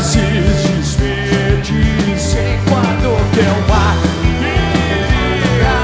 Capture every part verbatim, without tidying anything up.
se despedisse quando teu mar viria.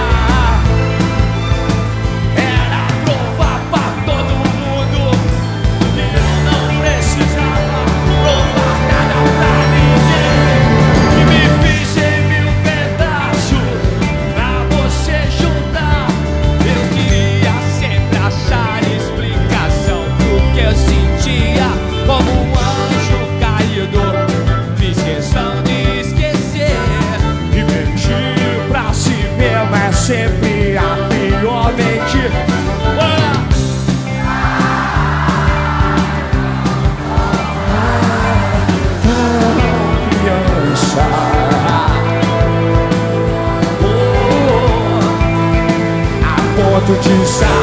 Era provar pra todo mundo que eu não precisava provar nada pra ninguém. Que me fiz em mil pedaços pra você juntar. Eu queria sempre achar explicação pro que eu sentia. Como um anjo caído, fiz questão de esquecer. E mentir pra si mesmo é sempre a pior mentira. Criança, oh, a ponto de sair.